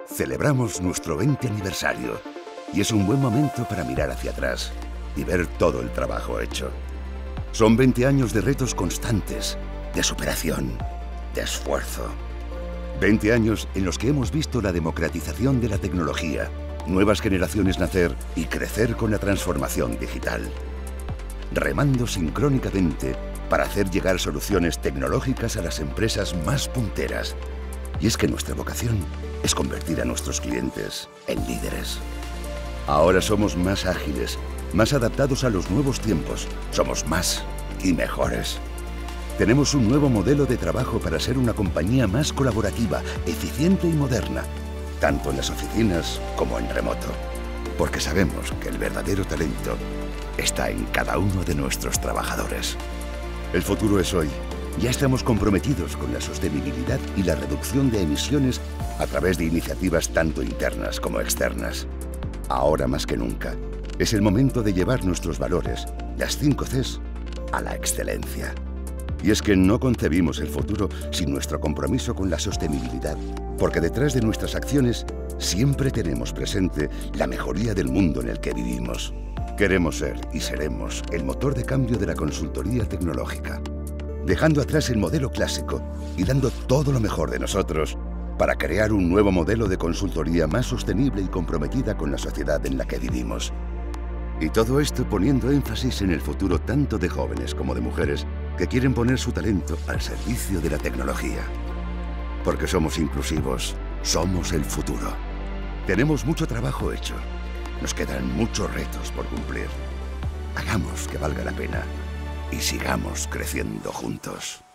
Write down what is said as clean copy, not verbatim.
Celebramos nuestro 20 aniversario y es un buen momento para mirar hacia atrás y ver todo el trabajo hecho. Son 20 años de retos constantes, de superación, de esfuerzo. 20 años en los que hemos visto la democratización de la tecnología, nuevas generaciones nacer y crecer con la transformación digital. Remando sincrónicamente para hacer llegar soluciones tecnológicas a las empresas más punteras. Y es que nuestra vocación es convertir a nuestros clientes en líderes. Ahora somos más ágiles, más adaptados a los nuevos tiempos. Somos más y mejores. Tenemos un nuevo modelo de trabajo para ser una compañía más colaborativa, eficiente y moderna, tanto en las oficinas como en remoto. Porque sabemos que el verdadero talento está en cada uno de nuestros trabajadores. El futuro es hoy. Ya estamos comprometidos con la sostenibilidad y la reducción de emisiones a través de iniciativas tanto internas como externas. Ahora más que nunca, es el momento de llevar nuestros valores, las 5 Cs, a la excelencia. Y es que no concebimos el futuro sin nuestro compromiso con la sostenibilidad, porque detrás de nuestras acciones siempre tenemos presente la mejoría del mundo en el que vivimos. Queremos ser y seremos el motor de cambio de la consultoría tecnológica, dejando atrás el modelo clásico y dando todo lo mejor de nosotros para crear un nuevo modelo de consultoría más sostenible y comprometida con la sociedad en la que vivimos. Y todo esto poniendo énfasis en el futuro tanto de jóvenes como de mujeres que quieren poner su talento al servicio de la tecnología. Porque somos inclusivos, somos el futuro. Tenemos mucho trabajo hecho. Nos quedan muchos retos por cumplir. Hagamos que valga la pena y sigamos creciendo juntos.